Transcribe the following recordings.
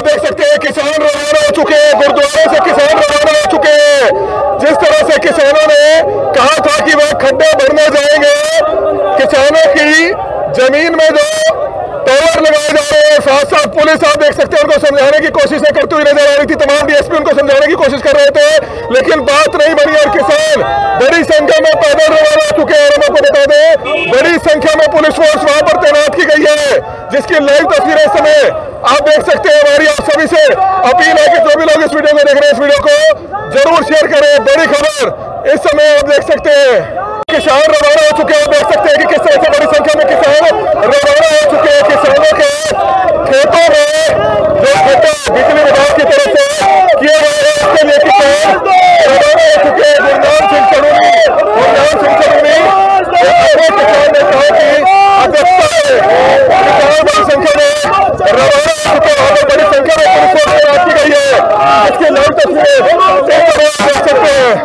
आप देख सकते हैं किसान रवाना हो चुके हैं, गुरुद्वारे से किसान रवाना हो चुके हैं। जिस तरह से किसानों ने कहा था कि वह खड्डे भरने जाएंगे, किसानों की जमीन में जो टावर लगाए जा रहे हैं, साथ साथ पुलिस आप देख सकते हैं उनको समझाने की कोशिश करती हुई नजर आ रही थी। तमाम डीएसपी उनको समझाने की कोशिश कर रहे थे, लेकिन बात नहीं बनी और किसान बड़ी संख्या में पैदल रवाना हो चुके हैं। और आपको बता दें, बड़ी संख्या में पुलिस फोर्स वहां पर तैनात की गई है, जिसकी लाइव तस्वीरें इस समय आप देख सकते हैं। हमारी आप सभी से अपील है कि जो भी लोग इस वीडियो को देख रहे हैं, इस वीडियो को जरूर शेयर करें। बड़ी खबर इस समय आप देख सकते हैं, किसान रवाना हो चुके हैं। आप देख सकते हैं कि किस तरह से बड़ी संख्या में किसान रवाना हो चुके हैं। किसानों के खेतों में जो खड्डे बिजली विभाग की तरफ से किए गए हैं, उसके लिए किसान रवाना हो चुके हैं। गुरनाम सिंह चढ़ूनी किसान नेताओं की अध्यक्षता में किसान बड़ी संख्या में रवाना हो चुके हैं। वहां पर बड़ी संख्या में पुलिस फोर्स तैनात की गई है। इसकी लाइव तस्वीरें देख सकते हैं।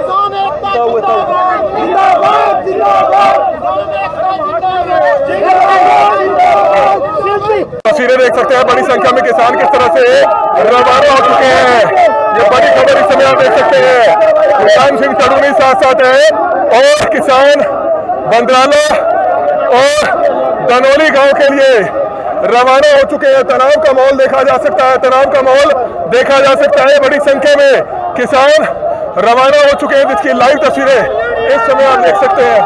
तस्वीरें देख सकते हैं, बड़ी संख्या में किसान किस तरह से रवाना हो चुके हैं। ये बड़ी खबर इस समय आप देख सकते हैं। गुरनाम सिंह चढ़ूनी साथ साथ है और किसान बंदराला और दनोली गांव के लिए रवाना हो चुके हैं। तनाव का माहौल देखा जा सकता है, तनाव का माहौल देखा जा सकता है। बड़ी संख्या में किसान रवाना हो चुके हैं, जिसकी लाइव तस्वीरें इस समय आप देख सकते हैं।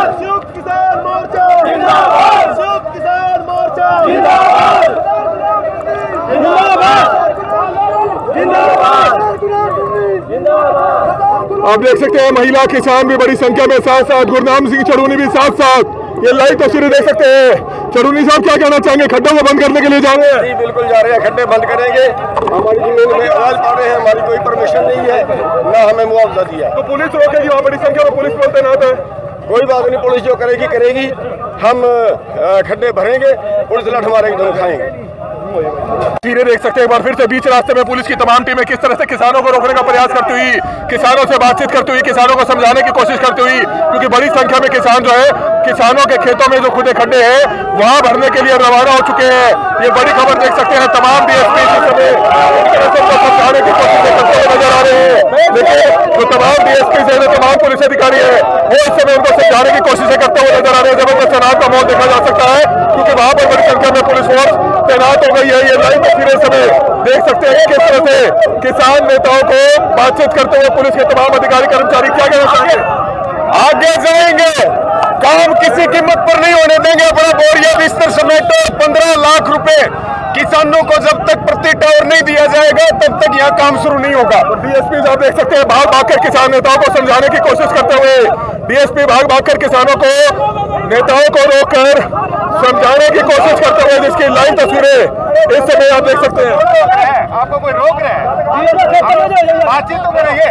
आप देख सकते हैं महिला किसान भी बड़ी संख्या में, साथ साथ गुरनाम सिंह चढ़ूनी भी साथ साथ। ये लाइव तस्वीरें देख सकते हैं। चढ़ूनी साहब क्या कहना चाहेंगे, खड्डों को बंद करने के लिए जा रहे हैं? जी बिल्कुल जा रहे हैं, खड्डे बंद करेंगे। हमारी जमीन में आवाज पा रहे हैं, हमारी कोई परमिशन नहीं है, ना हमें मुआवजा दिया। तो पुलिस रोकेगी, वहाँ बड़ी संख्या में पुलिस बल तैनात है। कोई बात नहीं, पुलिस जो करेगी करेगी। हम खड्डे भरेंगे, पुलिस लठ मारेगी तो हम खाएंगे। तस्वीरें देख सकते हैं एक बार फिर से, बीच रास्ते में पुलिस की तमाम टीमें किस तरह से किसानों को रोकने का प्रयास करती हुई, किसानों से बातचीत करती हुई, किसानों को समझाने की कोशिश करती हुई, क्योंकि बड़ी संख्या में किसान जो है किसानों के खेतों में जो खुदे खड्डे हैं वहां भरने के लिए रवाना हो चुके हैं। ये बड़ी खबर देख सकते हैं। तमाम डीएसपी समझाने की कोशिश करते हुए नजर आ रहे हैं, लेकिन जो तमाम डीएसपी है, तमाम पुलिस अधिकारी है, वो इस समय उनको समझाने की कोशिशें करते हुए नजर आ रहे हैं। जबरदस्त तनाव का माहौल देखा जा सकता है, क्योंकि वहां पर बड़ी संख्या में पुलिस फोर्स तैनात हो गई है। ये लाइव तस्वीरें समय देख सकते हैं किस तरह से किसान नेताओं को बातचीत करते हुए पुलिस के तमाम अधिकारी कर्मचारी क्या कहना चाहेंगे। आगे जाएंगे, काम किसी कीमत पर नहीं होने देंगे। अपना बोरिया बिस्तर समेटो, 15 लाख रुपए किसानों को जब तक प्रति टावर नहीं दिया जाएगा तब तक यहाँ काम शुरू नहीं होगा। डीएसपी आप देख सकते हैं भाग भाग कर किसान नेताओं को समझाने की कोशिश करते हुए, डीएसपी भाग भाग कर किसानों को नेताओं को रोककर समझाने की कोशिश करते हुए, जिसकी लाइव तस्वीरें इस समय आप देख सकते हैं। आपको कोई रोक रहा है, बातचीत तो करेंगे।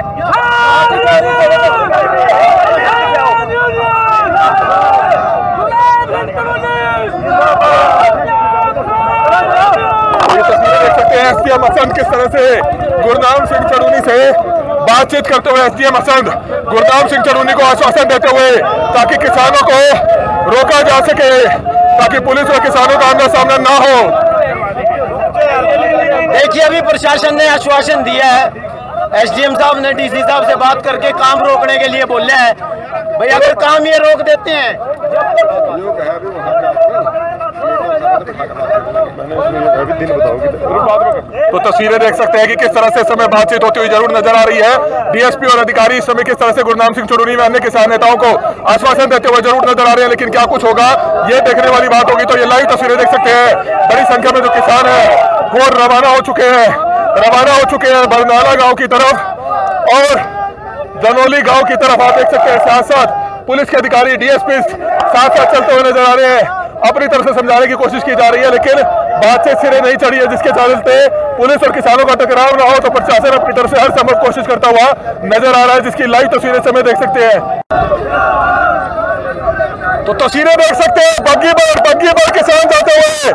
ये तस्वीरें देख सकते हैं एसडीएम असंध किस तरह से गुरनाम सिंह चढ़ूनी से बातचीत करते हुए, एसडीएम असंध गुरनाम सिंह चढ़ूनी को आश्वासन देते हुए, ताकि किसानों को रोका जा सके, ताकि पुलिस और किसानों का आमना सामना ना हो। देखिए, अभी प्रशासन ने आश्वासन दिया है, एसडीएम साहब ने डीसी साहब से बात करके काम रोकने के लिए बोला है। भाई अगर काम ये रोक देते हैं, तो तस्वीरें देख सकते हैं कि किस तरह से इस समय बातचीत होती हुई जरूर नजर आ रही है। डीएसपी और अधिकारी इस समय किस तरह से गुरनाम सिंह चढ़ूनी में अन्य किसान नेताओं को आश्वासन देते हुए जरूर नजर आ रहे हैं, लेकिन क्या कुछ होगा ये देखने वाली बात होगी। तो ये लाइव तस्वीरें देख सकते हैं, बड़ी संख्या में जो किसान है वो रवाना हो चुके हैं बरनाला गाँव की तरफ और दनोली गाँव की तरफ। आप देख सकते हैं साथ साथ पुलिस के अधिकारी डीएसपी साथ साथ चलते हुए नजर आ रहे हैं। अपनी तरफ से समझाने की कोशिश की जा रही है, लेकिन बातचीत सिरे नहीं चढ़ी है, जिसके चलते पुलिस और किसानों का टकराव ना हो। तो प्रशासन अपनी तरफ से हर संभव कोशिश करता हुआ नजर आ रहा है, जिसकी लाइव तस्वीरें समय देख सकते हैं। तो तस्वीरें देख सकते हैं बग्गी पर किसान जाते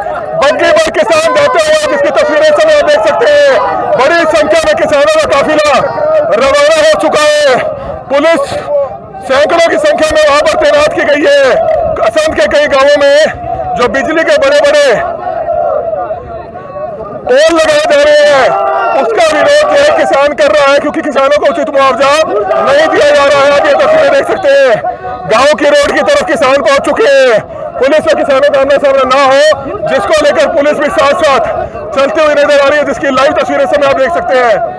हुए, जिसकी तस्वीरें समय देख सकते हैं। बड़ी संख्या में किसानों का काफिला रवाना हो चुका है। पुलिस सैकड़ों की संख्या में वहां पर तैनात की गई है। असंध के कई गांवों में जो बिजली के बड़े बड़े पोल लगाए जा रहे हैं, है उसका विरोध जो है किसान कर रहा है, क्योंकि किसानों को उचित मुआवजा नहीं दिया जा रहा है। आप ये तस्वीरें देख सकते हैं, गांव की रोड की तरफ किसान पहुंच चुके हैं। पुलिस और किसानों का आमना सामना ना हो, जिसको लेकर पुलिस भी साथ साथ चलती हुई नजर आ रही है, जिसकी लाइव तस्वीरें समय आप देख सकते हैं।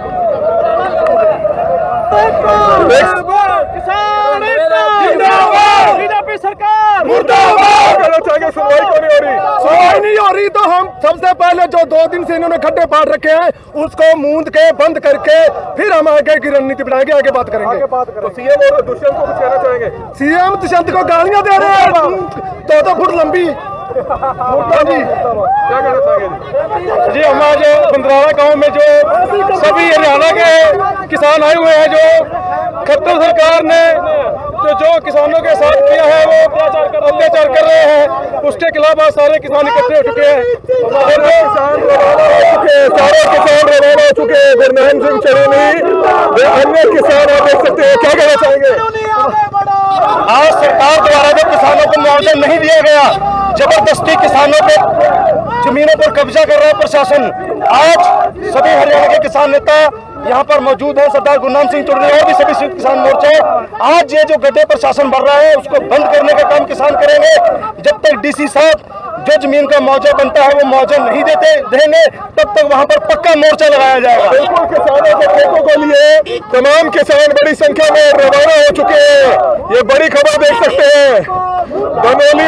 बीजेपी सरकार मुर्दाबाद कहना चाहेंगे, सुनवाई क्यों नहीं हो रही? सुनवाई नहीं हो रही तो हम सबसे पहले जो 2 दिन से इन्होंने खड्डे पाड़ रखे हैं उसको मूंद के बंद करके फिर हम आगे की रणनीति बनाएंगे, आगे बात करेंगे। तो सीएम और दुष्यंत को कुछ कहना चाहेंगे? सीएम दुष्यंत को गालियां दे रहे हैं 2 फुट लंबी। जी क्या कहना चाहेंगे? जी हम आज बंदराला गांव में जो सभी हरियाणा के किसान आए हुए हैं, जो खट्टर सरकार ने जो किसानों के साथ किया है वो अत्याचार कर रहे हैं, उसके खिलाफ आज सारे किसान इकट्ठे हो चुके हैं। सारे किसान रवाना हो चुके हैं। गुरनाम सिंह चरनी व अन्य किसान आप देख सकते हैं, क्या कहना चाहेंगे? आज सरकार द्वारा जो किसानों को मुआवजा नहीं दिया गया, जबरदस्ती किसानों पे जमीनों पर कब्जा कर रहा है प्रशासन। आज सभी हरियाणा के किसान नेता यहाँ पर मौजूद है, सरदार गुरनाम सिंह चुड़नी और भी सभी किसान मोर्चे। आज ये जो गड्ढे प्रशासन भर रहा है उसको बंद करने का काम किसान करेंगे। जब तक डीसी साहब जो जमीन का मुआवजा बनता है वो मुआवजा नहीं देंगे, तब तक वहाँ पर पक्का मोर्चा लगाया जाएगा। बिल्कुल, किसानों के खेतों को लिए तमाम किसान बड़ी संख्या में रवाना हो चुके हैं। ये बड़ी खबर देख सकते हैं, बनोली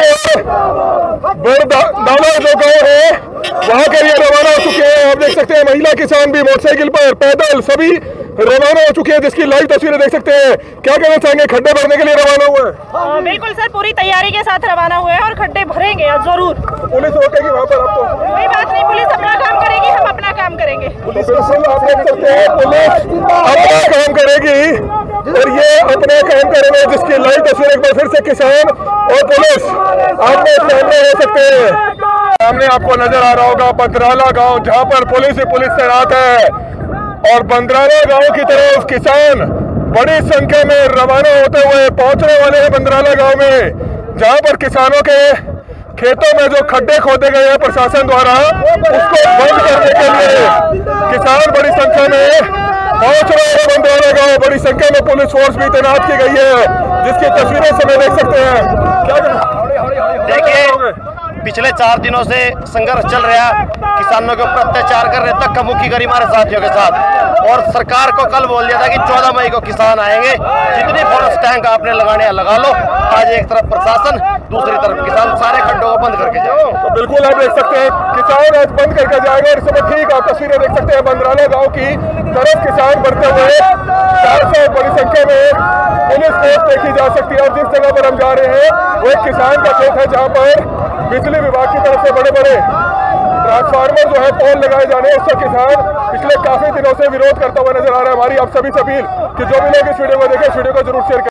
और बरदाना जो गाँव है वहाँ के लिए रवाना हो चुके हैं। आप देख सकते हैं महिला किसान भी मोटरसाइकिल पर, पैदल सभी रवाना हो चुके हैं, जिसकी लाइव तस्वीरें देख सकते हैं। क्या कहना चाहेंगे? खड्डे भरने के लिए रवाना हुए हैं? बिल्कुल सर, पूरी तैयारी के साथ रवाना हुए हैं और खड्डे भरेंगे जरूर। पुलिस रोकेगी वहाँ पर आपको? कोई बात नहीं, पुलिस अपना काम करेगी, हम अपना काम करेंगे। पुलिस आप देख सकते हैं, पुलिस अपना काम करेगी और ये अपना काम करेंगे, जिसकी लाइव तस्वीर एक बार फिर से किसान और पुलिस आपने सामने हो सकते हैं। सामने आपको नजर आ रहा होगा बंदराला गांव, जहां पर पुलिस ही पुलिस तैनात है और बंदराला गांव की तरफ किसान बड़ी संख्या में रवाना होते हुए पहुंचने वाले हैं बंदराला गांव में, जहां पर किसानों के खेतों में जो खड्डे खोदे गए हैं प्रशासन द्वारा, उसको बंद करने के लिए किसान बड़ी संख्या में पहुंच रहे हैं बंदराला गांव। बड़ी संख्या में पुलिस फोर्स भी तैनात की गई है, जिसकी तस्वीरें समय देख सकते हैं। क्या देखिए, पिछले 4 दिनों से संघर्ष चल रहा है, किसानों के ऊपर अत्याचार कर रहे, धक्का मुक्की करी हमारे साथियों के साथ, और सरकार को कल बोल दिया था कि 14 मई को किसान आएंगे, जितनी फोर्स टैंक आपने लगाने हैं लगा लो। आज एक तरफ प्रशासन, दूसरी तरफ किसान सारे खड्डों को बंद करके जाए। तो बिल्कुल आप देख सकते हैं, किसान आज बंद करके जाएगा। और इस समय ठीक आप तस्वीरें देख सकते हैं, बंदराला गाँव की तरफ किसान बढ़ते हुए 400 बड़ी संख्या में पुलिस फोर्स देखी जा सकती है। और जिस जगह पर हम जा रहे हैं वो एक किसान का खेत है, जहाँ पर बिजली विभाग की तरफ से बड़े बड़े ट्रांसफार्मर जो है पोल लगाए जाने हैं। उसका किसान पिछले काफी दिनों से विरोध करता हुआ नजर आ रहा है। हमारी आप सभी से अपील कि जो भी लोग इस वीडियो को देखें, इस वीडियो को जरूर शेयर करें।